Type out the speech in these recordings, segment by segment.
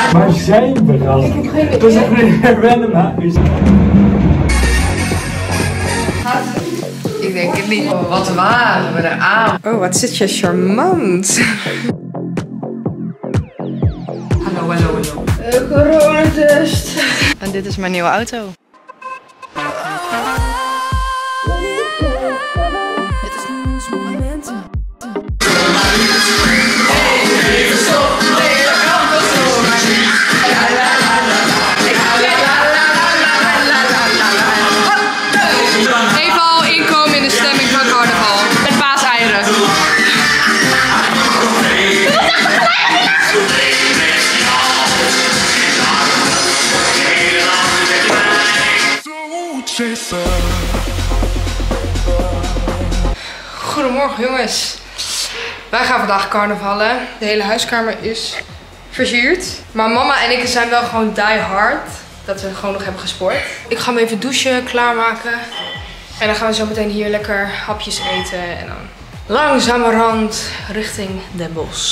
Waar zijn we dan? Ik heb geen idee. We zijn in een random huis. Ik denk het niet. Oh, wat waren we er aan? Oh, wat zit je charmant. Hallo, hallo, hallo. Coronatest. En dit is mijn nieuwe auto. Het is nu ons moment. Even al inkomen in de stemming van carnaval. Met paaseieren. Goedemorgen jongens. Wij gaan vandaag carnavallen. De hele huiskamer is versierd. Maar mama en ik zijn wel gewoon die hard. Dat we gewoon nog hebben gesport. Ik ga me even douchen, klaarmaken. En dan gaan we zo meteen hier lekker hapjes eten. En dan langzamerhand richting Den Bosch.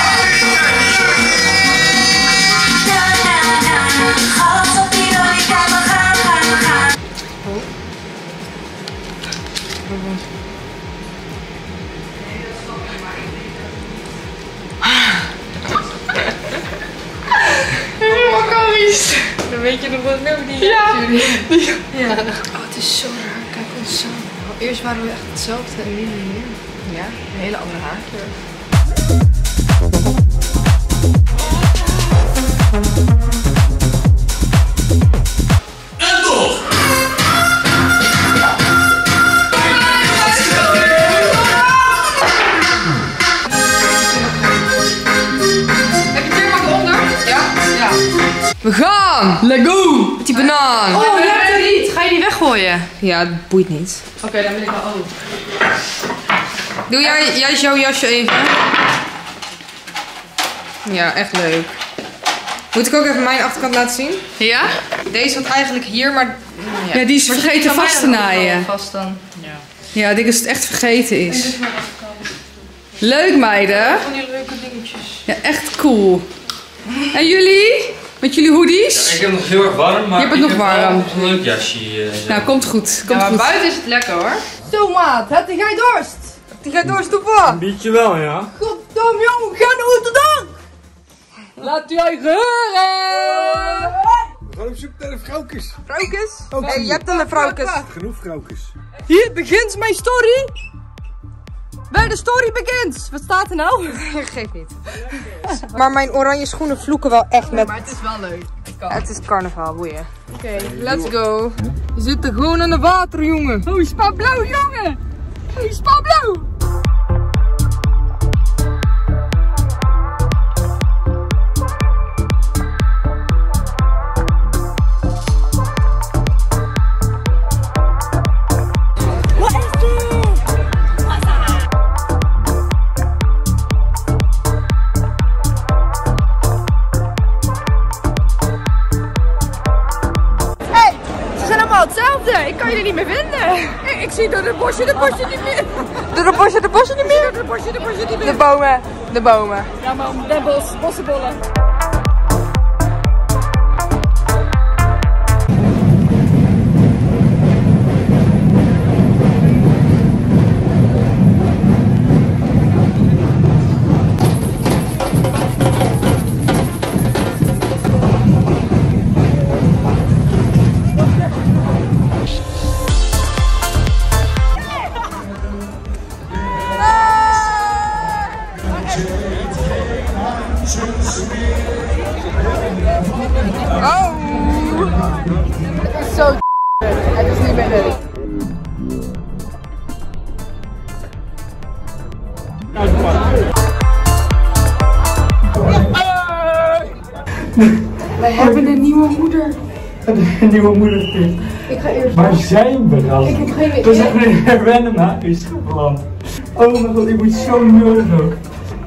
Helemaal komisch. Dan weet je nog wat leuk die. Ja. Ja. Oh, het is zo raar. Kijk ons zo. Eerst waren we echt hetzelfde en nu niet meer. Ja, een hele andere haarkleur. En toch! Heb je het weer onder? Ja? Ja. We gaan! Let's go! Met die banaan. Oh, je hebt er niet. Ga je die weggooien? Ja, het boeit niet. Oké, dan ben ik wel ook. Doe jij jouw jasje even? Ja, echt leuk. Moet ik ook even mijn achterkant laten zien? Ja? Deze had eigenlijk hier, maar... Ja, die is vergeten vast te naaien. Vast dan. Ja. Ja, ik denk dat het echt vergeten is. En dit is mijn achterkant. Leuk meiden. Van die leuke dingetjes. Ja, echt cool. En jullie? Met jullie hoodies? Ja, ik heb het nog heel erg warm, maar je hebt het nog warm. Een leuk jasje. Nou, komt goed. Komt goed. Buiten is het lekker hoor. Zo maat, heb jij dorst? Heb jij dorst of wat? Een beetje wel, ja. Goddom jongen, ga naar Rotterdam! Laat u eigen horen! We gaan op zoek naar de vrouwkes. Vrouwkes? Hey, je hebt dan een vrouwkes. Genoeg vrouwkes. Hier begint mijn story. Bij de story begint. Wat staat er nou? Geef niet. Maar mijn oranje schoenen vloeken wel echt met... Maar het is wel leuk. Het is carnaval, boeien. Oké, let's go. We zitten gewoon in het water, jongen. Oh, je spaat blauw, jongen. Oh, je spaat blauw. Hetzelfde, ik kan jullie niet meer vinden. Ik zie door het bosje niet meer. Door het bosje niet meer? Door het bosje niet meer. De bomen. Ja, maar om Den Bosch, bossenbollen. Oh! Het is zo het is niet meer leuk. Wij hebben een nieuwe moeder. Een nieuwe moederskind. Ik ga eerst. Waar zijn we dan? Ik heb geen idee. We zijn in een random huis geland. Oh mijn god, ik moet zo nodig ook.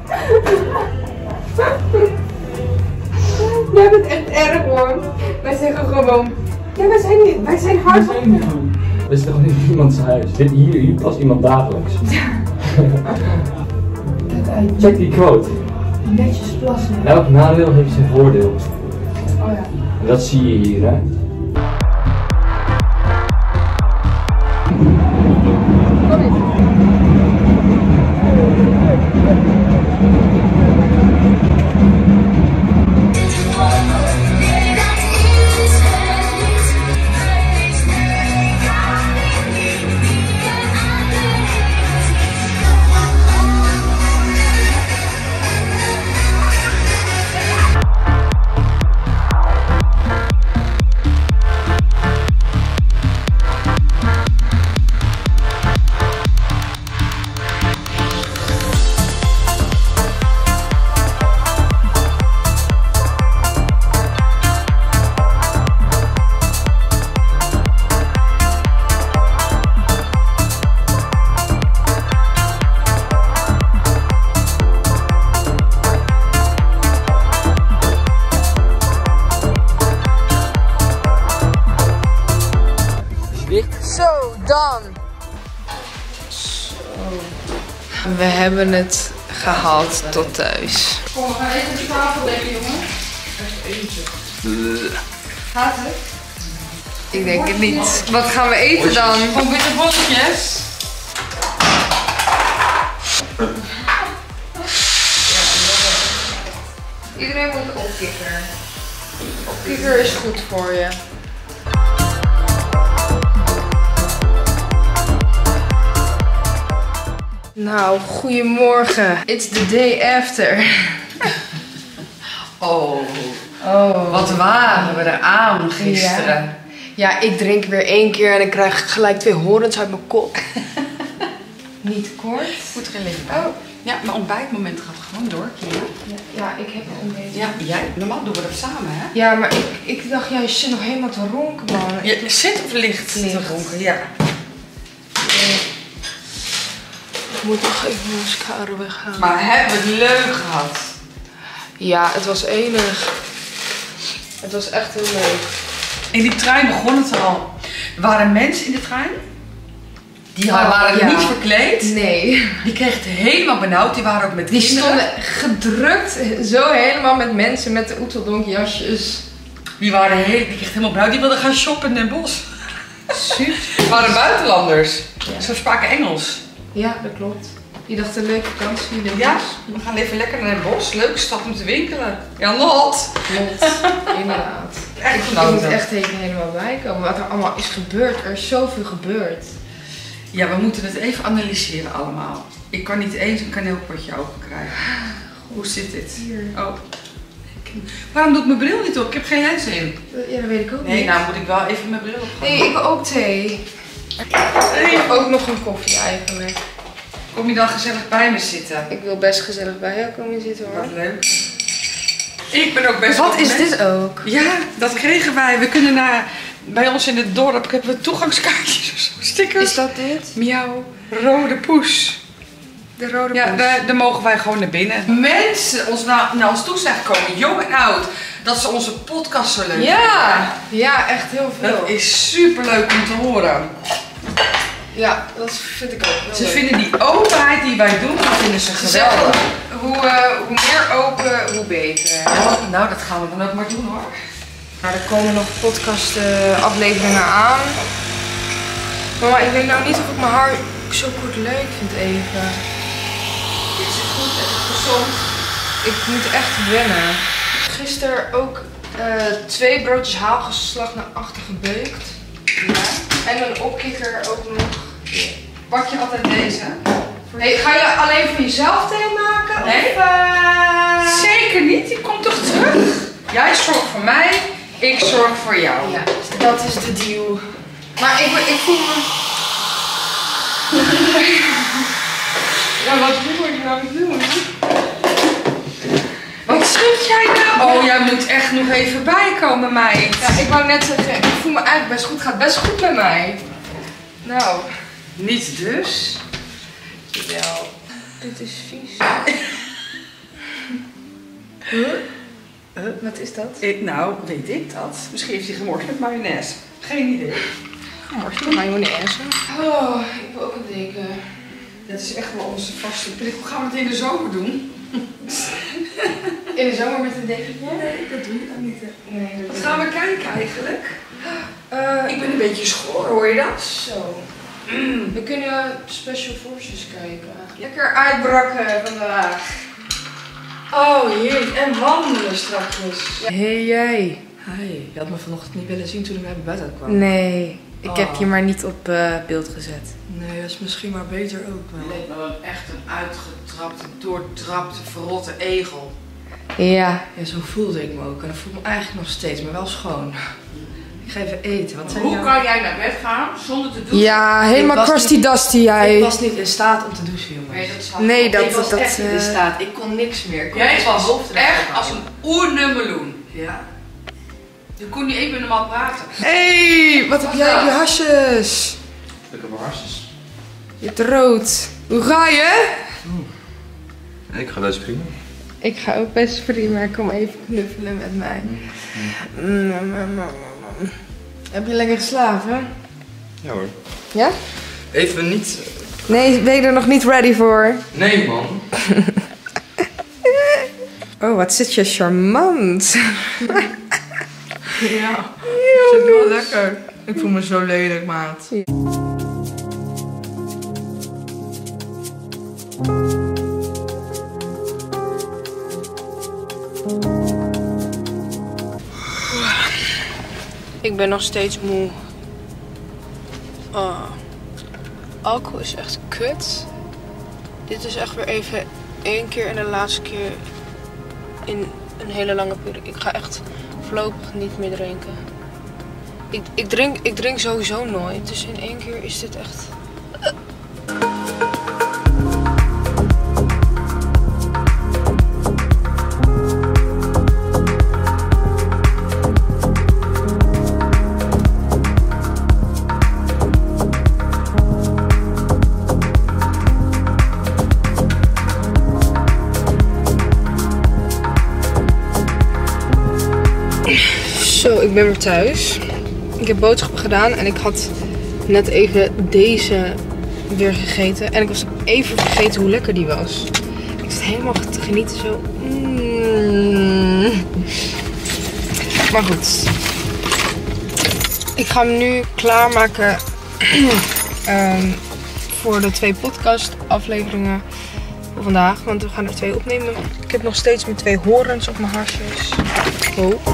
Jij bent echt erg hoor. Wij zeggen gewoon. Ja, wij zijn hard. Dit is toch niet iemands huis? Hier past iemand dagelijks. Check die quote. Netjes plassen. Elk nadeel heeft zijn voordeel. Oh ja. Dat zie je hier, hè? Zo, dan. Zo. We hebben het gehaald tot thuis. Kom, we gaan even de tafel leggen, jongen. Even eentje. Gaat het? Ik denk het niet. Wat gaan we eten dan? Gewoon bitterbolletjes. Iedereen moet opkikker. Opkikker is goed voor je. Nou, goedemorgen. It's the day after. Oh, wat waren we er aan gisteren. Ja, ik drink weer 1 keer en ik krijg gelijk 2 horens uit mijn kop. Niet kort. Goed gelegen. Oh. Ja, mijn ontbijtmoment gaat gewoon door. Ja, ik heb een ontbijt. Ja, normaal doen we dat samen, hè? Ja, maar ik dacht, ja, je zit nog helemaal te ronken, man. Je zit of ligt te ronken, ja. Ik moet nog even mijn mascara weghalen. Maar hebben we het leuk gehad? Ja, het was enig. Het was echt heel leuk. In die trein begon het al. Er waren mensen in de trein. Die waren niet verkleed. Nee. Die kregen het helemaal benauwd. Die waren ook met die kinderen. Stonden gedrukt, zo helemaal met mensen met de oeteldonkjasjes. Die kregen het helemaal benauwd. Die wilden gaan shoppen in Den Bosch. Super. Het waren buitenlanders. Ja. Ze spraken Engels. Ja, dat klopt. Die dachten een leuke vakantie. Ja, we gaan even lekker naar Den Bosch. Leuke stad om te winkelen. Ja, not. Inderdaad. Echt ik moet echt even helemaal bijkomen. Wat er allemaal is gebeurd. Er is zoveel gebeurd. Ja, we moeten het even analyseren allemaal. Ik kan niet eens een kaneelpotje open krijgen. Hoe zit dit? Hier. Oh. Waarom doe ik mijn bril niet op? Ik heb geen lens in. Ja, dat weet ik ook niet. Nee, nou moet ik wel even mijn bril op gaan. Nee, ik wil ook thee. Ik heb ook nog een koffie eigenlijk. Kom je dan gezellig bij me zitten? Ik wil best gezellig bij jou komen zitten, hoor. Wat leuk. Ik ben ook best. Wat is dit ook? Ja, dat kregen wij. We kunnen bij ons in het dorp hebben we toegangskaartjes of zo, stickers. Is dat dit? Miauw, rode poes. De rode poes. Ja, daar mogen wij gewoon naar binnen. Mensen ons naar ons toe zijn gekomen, jong en oud, dat ze onze podcast zo leuk vinden. Ja, echt heel veel. Dat is super leuk om te horen. Ja, dat vind ik ook. Ze vinden die openheid die wij doen, dat vinden ze geweldig. Hoe meer open, hoe beter. Ja, nou, dat gaan we dan ook maar doen, hoor. Nou, er komen nog podcast-afleveringen aan. Maar ik weet nou niet of ik mijn haar zo kort leuk vind even. Dit zit goed, het is gezond. Ik moet echt wennen. Gisteren ook 2 broodjes haalgeslag naar achter gebeukt. Ja. En een opkikker ook nog. Pak je altijd deze? Hey, ga je alleen voor jezelf thee maken? Nee. Of, Zeker niet, die komt toch terug? Jij zorgt voor mij, ik zorg voor jou. Ja, dat is de deal. Maar ik voel me... Ja, wat doe ik nou? Wat schud jij nou? Oh, jij moet echt nog even bijkomen, meid. Ja, ik wou net zeggen, ik voel me eigenlijk best goed. Het gaat best goed met mij. Nou. Niet dus. Wel. Dit is vies. Wat is dat? Nou, weet ik dat. Misschien heeft hij gemorst met mayonaise. Geen idee. Gemorst met mayonaise. Oh, ik wil ook een deken. Dat is echt wel onze vaste prik. Hoe gaan we het in de zomer doen? In de zomer met een dekentje? Nee, dat doe je dan niet. Nee, Wat gaan we kijken eigenlijk? Ik ben een beetje schoor, hoor je dat? Zo. We kunnen Special Forces kijken. Lekker uitbrakken vandaag. Oh, heerlijk. En wandelen straks. Hey jij. Hi, je had me vanochtend niet willen zien toen ik naar bed uitkwam. Nee, ik heb je maar niet op beeld gezet. Nee, dat is misschien maar beter ook wel. Je leek me wel echt een uitgetrapte, doortrapte, verrotte egel. Ja. Ja, zo voelde ik me ook. En dat voel ik me eigenlijk nog steeds, maar wel schoon. Ik ga even eten. Hoe kan jij naar bed gaan zonder te douchen? Ja, helemaal crusty dusty jij. Ik was niet in staat om te douchen, jongens. Nee, dat ik was echt niet in staat. Ik kon niks meer. Jij was echt als een oernummeloen. Ja. Je kon niet even normaal praten. Hey, wat heb jij op je hasjes? Ik heb hartjes. Je hebt rood. Hoe ga je? Ik ga best prima. Ik ga ook best prima. Kom even knuffelen met mij. Heb je lekker geslapen? Ja hoor. Ja? Even niet... Nee, ben je er nog niet ready voor? Nee man. Oh, wat zit je charmant. Ja. Zit wel lekker. Ik voel me zo lelijk, maat. Ik ben nog steeds moe. Oh. Alcohol is echt kut. Dit is echt weer even 1 keer en de laatste keer in een hele lange periode. Ik ga echt voorlopig niet meer drinken. Ik drink sowieso nooit. Dus in 1 keer is dit echt... Zo, ik ben weer thuis. Ik heb boodschappen gedaan en ik had net even deze weer gegeten. En ik was even vergeten hoe lekker die was. Ik zit helemaal te genieten zo. Maar goed. Ik ga hem nu klaarmaken voor de 2 podcast afleveringen voor vandaag. Want we gaan er 2 opnemen. Ik heb nog steeds mijn 2 horens op mijn harsjes. Oh.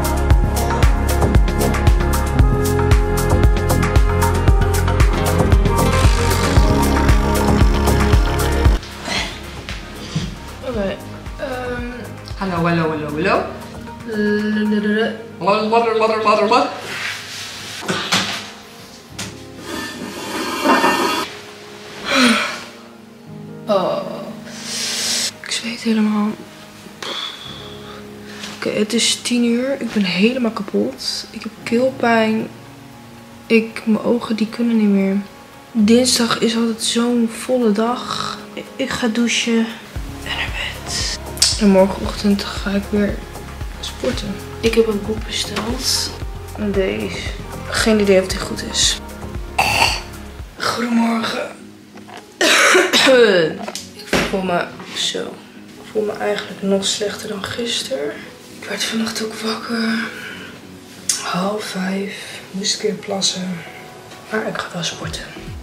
Hallo, hallo, hallo, hallo. Oh. Ik zweet helemaal. Oké, het is 10 uur. Ik ben helemaal kapot. Ik heb keelpijn. Mijn ogen die kunnen niet meer. Dinsdag is altijd zo'n volle dag. Ik ga douchen en naar bed. En morgenochtend ga ik weer sporten. Ik heb een boek besteld. Deze. Geen idee of die goed is. Goedemorgen. Ik voel me zo. Ik voel me eigenlijk nog slechter dan gisteren. Ik werd vannacht ook wakker. 4:30. Moest ik weer plassen. Maar ik ga wel sporten.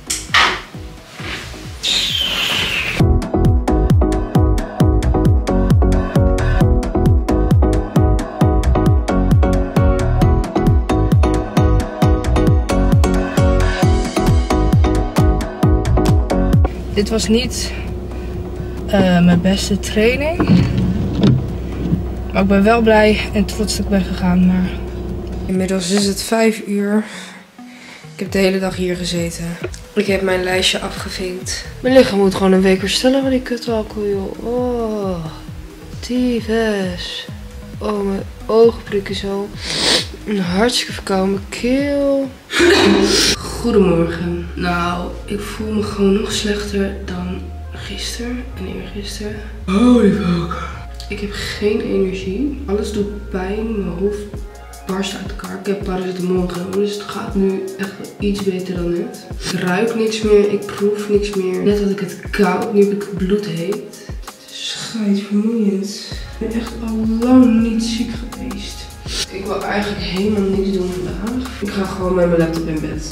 Dit was niet mijn beste training. Maar ik ben wel blij en trots dat ik ben gegaan. Maar inmiddels is het 5 uur. Ik heb de hele dag hier gezeten. Ik heb mijn lijstje afgevinkt. Mijn lichaam moet gewoon een week herstellen van die kutalcohol, joh. Oh, tyfus. Oh, mijn ogen prikken zo. Hartstikke verkouden, mijn keel. Goedemorgen. Nou, ik voel me gewoon nog slechter dan gisteren en eergisteren. Holy fuck. Ik heb geen energie. Alles doet pijn. Mijn hoofd barst uit elkaar. Ik heb paracetamol genomen, dus het gaat nu echt wel iets beter dan net. Ik ruik niks meer. Ik proef niks meer. Net had ik het koud. Nu heb ik het bloedheet. Het is scheidsvermoeiend. ben echt al lang niet ziek geweest. Ik wil eigenlijk helemaal niks doen vandaag. Ik ga gewoon met mijn laptop in bed.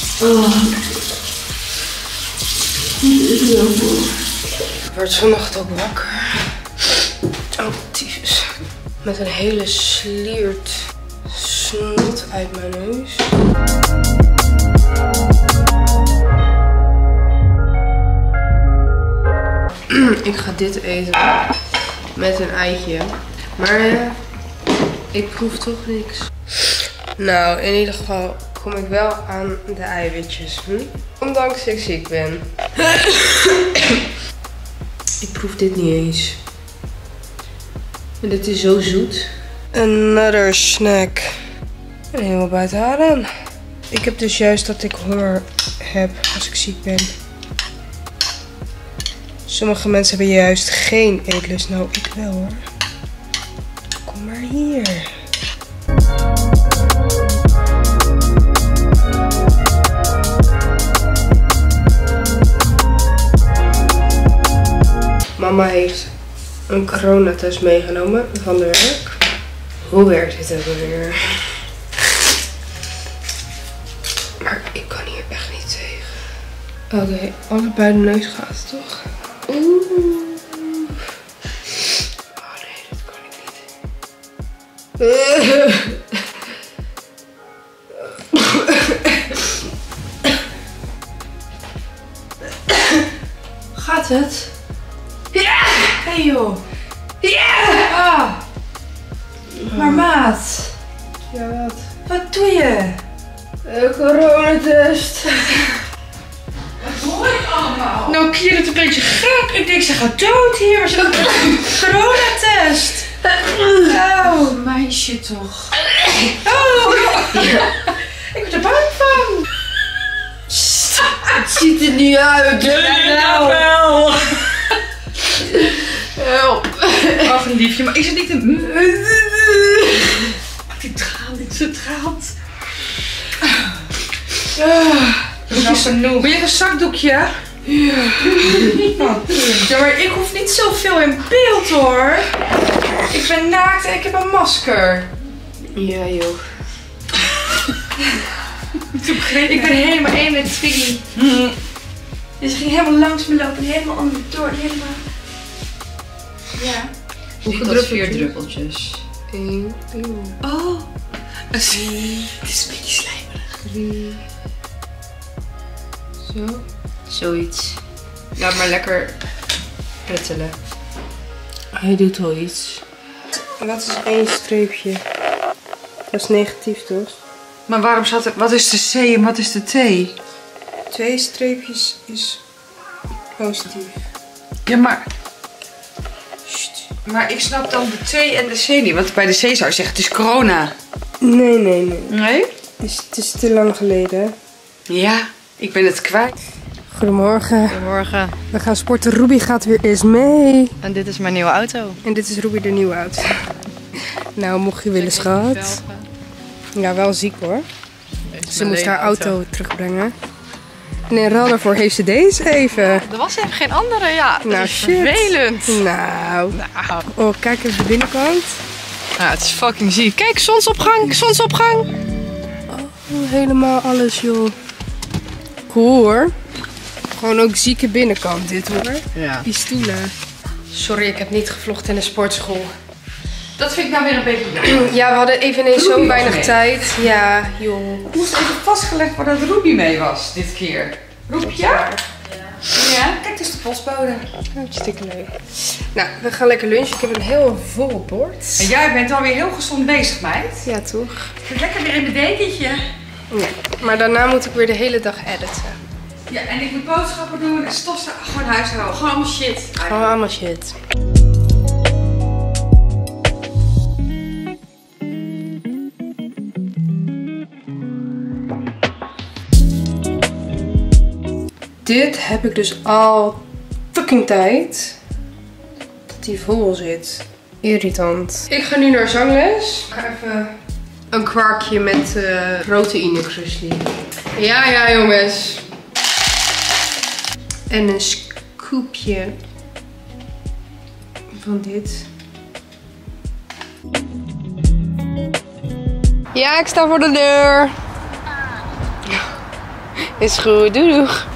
Ik word vannacht ook wakker. Oh, tyfus. Met een hele sliert snot uit mijn neus. Ik ga dit eten met een eitje. Maar ik proef toch niks. Nou, in ieder geval kom ik wel aan de eiwitjes. Ondanks ik ziek ben. Ik proef dit niet eens. En dit is zo zoet. Another snack. En helemaal buiten adem. Ik heb dus juist dat ik honger heb als ik ziek ben. Sommige mensen hebben juist geen eetlust. Nou, ik wel hoor. Kom maar hier. Mama heeft een coronatest meegenomen van de werk. Hoe werkt dit ook alweer? Maar ik kan hier echt niet tegen. Oké, allebei de neus gaat toch? Oeh. Oh nee, dat kan ik niet. Gaat het? Ja! Hey joh! Ja! Ah. Maar maat! Ja, wat? Wat doe je? Coronatest. Wat hoor ik allemaal? Nou, Kier het een beetje gek. Ik denk, ze gaat dood hier. Maar ze doet een coronatest. Oh, meisje toch. Oh, ja. Ik word er bang van. Het ziet er niet uit. Ja, wel. Help. Ach, liefje, maar is het niet een... Die traalt niet, ze traalt. Ben je een zakdoekje? Ja. Ja, maar ik hoef niet zoveel in beeld hoor. Ik ben naakt en ik heb een masker. Ja joh. Ik ben helemaal één met Twiggy. Dus ze ging helemaal langs me lopen, helemaal onder door, helemaal... Ja. Hoeveel 4 druppeltjes? 1, 2. Oh. Het is een beetje slijmerig. 3. Zo. Zoiets. Laat maar lekker pruttelen. Hij doet wel iets. Wat is 1 streepje? Dat is negatief toch? Maar waarom staat er... Wat is de C en wat is de T? 2 streepjes is positief. Ja, maar... Maar ik snap dan de T en de C niet. Want bij de C zou je zeggen, het is corona. Nee, nee, nee. Nee? Het is te lang geleden. Ja, ik ben het kwijt. Goedemorgen. Goedemorgen. We gaan sporten. Ruby gaat weer eens mee. En dit is mijn nieuwe auto. En dit is Ruby de nieuwe auto. Nou, mocht je willen, schat. Ja, wel ziek hoor. Ze moest haar auto terugbrengen. En in ruil daarvoor heeft ze deze even. Er was even geen andere, ja. Dat Nou, is shit. vervelend. Nou. Oh, kijk even de binnenkant. Ja, het is fucking ziek. Kijk, zonsopgang, zonsopgang. Oh, helemaal alles, joh. Cool hoor. Gewoon ook zieke binnenkant dit hoor. Ja. Die stoelen. Sorry, ik heb niet gevlogd in de sportschool. Dat vind ik nou weer een beetje... Ja, we hadden eveneens zo weinig tijd. Ja, joh. Ik moest even vastgelegd waar dat Ruby mee was, dit keer. Roepje? Ja, kijk, dus de postbode. Hartstikke leuk. Nou, we gaan lekker lunchen. Ik heb een heel vol bord. En jij bent alweer heel gezond bezig, meid. Ja, toch? Ik zit lekker weer in mijn dekentje. Ja. Maar daarna moet ik weer de hele dag editen. Ja, en ik moet boodschappen doen en stofzuigen. Gewoon huishouden. Gewoon allemaal shit. Gewoon allemaal shit. Dit heb ik dus al fucking tijd. Dat die vol zit. Irritant. Ik ga nu naar zangles. Ik ga even een kwarkje met proteïne krusli. Ja, jongens. En een scoopje van dit. Ja, ik sta voor de deur. Is goed, doei doeg.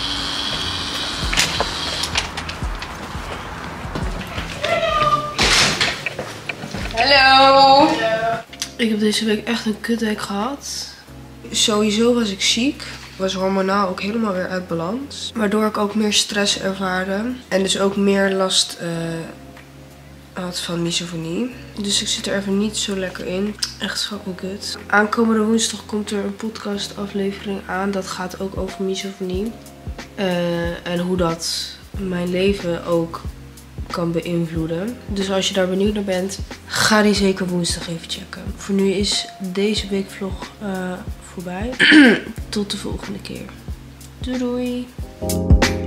Hallo. Ik heb deze week echt een kutweek gehad. Sowieso was ik ziek. Ik was hormonaal ook helemaal weer uit balans. Waardoor ik ook meer stress ervaarde. En dus ook meer last had van misofonie. Dus ik zit er even niet zo lekker in. Echt fucking kut. Aankomende woensdag komt er een podcast aflevering aan. Dat gaat ook over misofonie. En hoe dat mijn leven ook kan beïnvloeden. Dus als je daar benieuwd naar bent, ga die zeker woensdag even checken. Voor nu is deze weekvlog voorbij. Tot de volgende keer. Doei doei.